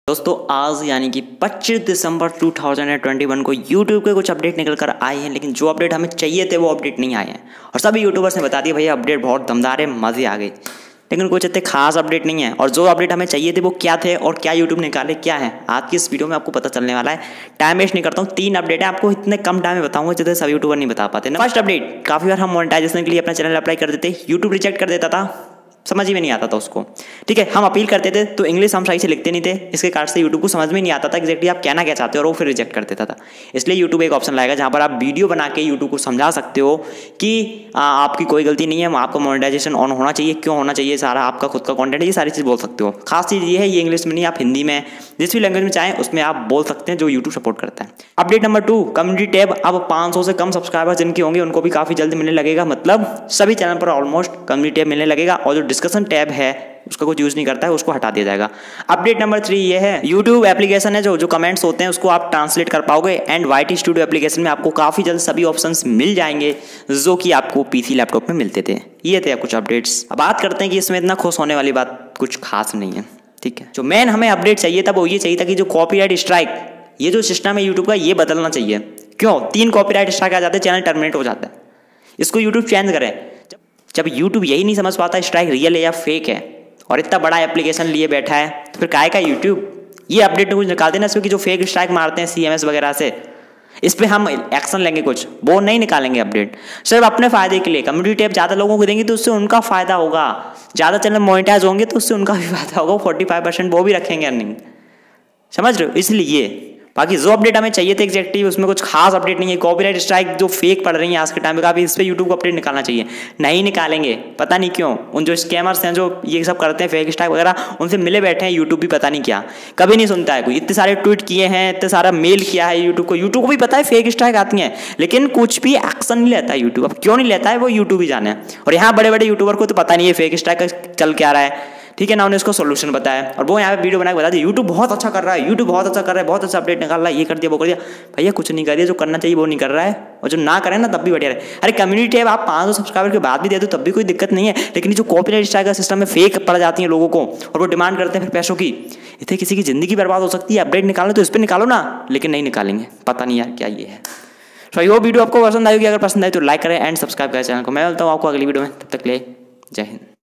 दोस्तों आज यानी कि 25 दिसंबर 2021 को YouTube के कुछ अपडेट निकल कर आए हैं, लेकिन जो अपडेट हमें चाहिए थे वो अपडेट नहीं आए हैं। और सभी यूट्यूबर्स ने बता दिया भैया अपडेट बहुत दमदार है, मज़े आ गए, लेकिन कुछ इतने खास अपडेट नहीं है। और जो अपडेट हमें चाहिए थे वो क्या थे और क्या यूट्यूब निकाले क्या है, आज की इस वीडियो में आपको पता चलने वाला है। टाइम वेस्ट नहीं करता हूँ, 3 अपडेट है, आपको इतने कम टाइम में बताऊंगा जितने सभी यूट्यूबर नहीं बता पाते ना। फर्स्ट अपडेट, काफ़ी बार हम मोनेटाइजेशन के लिए अपना चैनल अप्लाई कर देते, यूट्यूब रिजेक्ट कर देता था, समझ ही में नहीं आता था उसको। ठीक है, हम अपील करते थे तो इंग्लिश हम सही से लिखते नहीं थे, इसके कारण से यूट्यूब को समझ में नहीं आता था एग्जैक्टली आप कहना क्या चाहते हो, और वो फिर रिजेक्ट कर देता था। इसलिए यूट्यूब एक ऑप्शन लाएगा जहाँ पर आप वीडियो बना के यूट्यूब को समझा सकते हो कि आपकी कोई गलती नहीं है, आपका मोनेटाइजेशन ऑन होना चाहिए, क्यों होना चाहिए, सारा आपका खुद का कंटेंट है, ये सारी चीज़ बोल सकते हो। खास चीज़ ये है, ये इंग्लिश में नहीं, आप हिंदी में जिस भी लैंग्वेज में चाहें उसमें आप बोल सकते हैं, जो यूट्यूब सपोर्ट करता है। अपडेट नंबर 2, कम्युनिटी टैब अब 500 से कम सब्सक्राइबर जिनके होंगे उनको भी काफ़ी जल्द मिलने लगेगा, मतलब सभी चैनल पर ऑलमोस्ट कम्युनिटी टैब मिलने लगेगा। और जो डिस्कशन टैब है उसका कुछ यूज़ नहीं करता है, उसको हटा दिया जाएगा। अपडेट नंबर 3 ये है, यूट्यूब एप्लीकेशन है जो कमेंट्स होते हैं उसको आप ट्रांसलेट कर पाओगे, एंड YT स्टूडियो एप्लीकेशन में आपको काफ़ी जल्द सभी ऑप्शंस मिल जाएंगे जो कि आपको PC लैपटॉप में मिलते थे। ये थे कुछ अपडेट्स। अब बात करते हैं कि इसमें इतना खुश होने वाली बात कुछ खास नहीं है। ठीक है, जो मेन हमें अपडेट चाहिए था वो ये चाहिए था कि जो कॉपीराइट स्ट्राइक, ये जो सिस्टम है यूट्यूब का, ये बदलना चाहिए। क्यों 3 कॉपीराइट स्ट्राइक आ जाते हैं, चैनल टर्मिनेट हो जाता है, इसको यूट्यूब चेंज करें। जब यूट्यूब यही नहीं समझ पाता स्ट्राइक रियल है या फेक है, और इतना बड़ा एप्लीकेशन लिए बैठा है, तो फिर काहे का यूट्यूब ये अपडेट कुछ निकाल देना इसमें कि जो फेक स्ट्राइक मारते हैं CMS वगैरह से, इस पर हम एक्शन लेंगे, कुछ वो नहीं निकालेंगे अपडेट, सिर्फ अपने फायदे के लिए। कम्युनिटी टैब ज़्यादा लोगों को देंगे तो उससे उनका फायदा होगा, ज़्यादा चैनल मोनेटाइज होंगे तो उससे उनका भी फायदा होगा, 45% वो भी रखेंगे अर्निंग, समझ रहे हो। इसलिए बाकी जो अपडेट हमें चाहिए थे एग्जैक्टली उसमें कुछ खास अपडेट नहीं है। कॉपीराइट स्ट्राइक जो फेक पड़ रही है आज के टाइम पे, काफ़ी इस पर यूट्यूब को अपडेट निकालना चाहिए, नहीं निकालेंगे, पता नहीं क्यों। उन जो स्कैमर्स हैं जो ये सब करते हैं फेक स्ट्राइक वगैरह, उनसे मिले बैठे हैं यूट्यूब भी, पता नहीं क्या, कभी नहीं सुनता है कोई। इतने सारे ट्वीट किए हैं, इतने सारा मेल किया है यूट्यूब को भी पता है फेक स्ट्राइक आती हैं, लेकिन कुछ भी एक्शन नहीं लेता है यूट्यूब। अब क्यों नहीं लेता है वो यूट्यूब ही जाने। और यहाँ बड़े बड़े यूट्यूबर को तो पता नहीं है फेक स्ट्राइक चल क्या रहा है, ठीक है ना, उन्हें उसको सोल्यूशन बताया और वो यहाँ पे वीडियो बना के बता दिया यूट्यूब बहुत अच्छा कर रहा है, यूट्यूब बहुत अच्छा कर रहा है, बहुत अच्छा अपडेट निकाल रहा है, ये कर दिया वो कर दिया। भैया कुछ नहीं कर दिया, जो करना चाहिए वो नहीं कर रहा है, और जो ना करें ना तब भी बढ़िया रहे। अरे कम्युनिटी टैब आप 500 सब्सक्राइबर के बाद भी दे दो तब भी कोई दिक्कत नहीं है, लेकिन जो कॉपीराइट स्ट्राइक का सिस्टम में फेक पड़ जाती है लोगों को और वो डिमांड करते हैं फिर पैसों की, इससे किसी की जिंदगी बर्बाद हो सकती है। अपडेट निकालो तो इस पर निकालो ना, लेकिन नहीं निकालेंगे, पता नहीं यार क्या ये है। तो ये वीडियो आपको पसंद आएगी, अगर पसंद आए तो लाइक करें एंड सब्सक्राइब करें चैनल को। मैं बोलता हूँ आपको अगली वीडियो में, तब तक ले जय हिंद।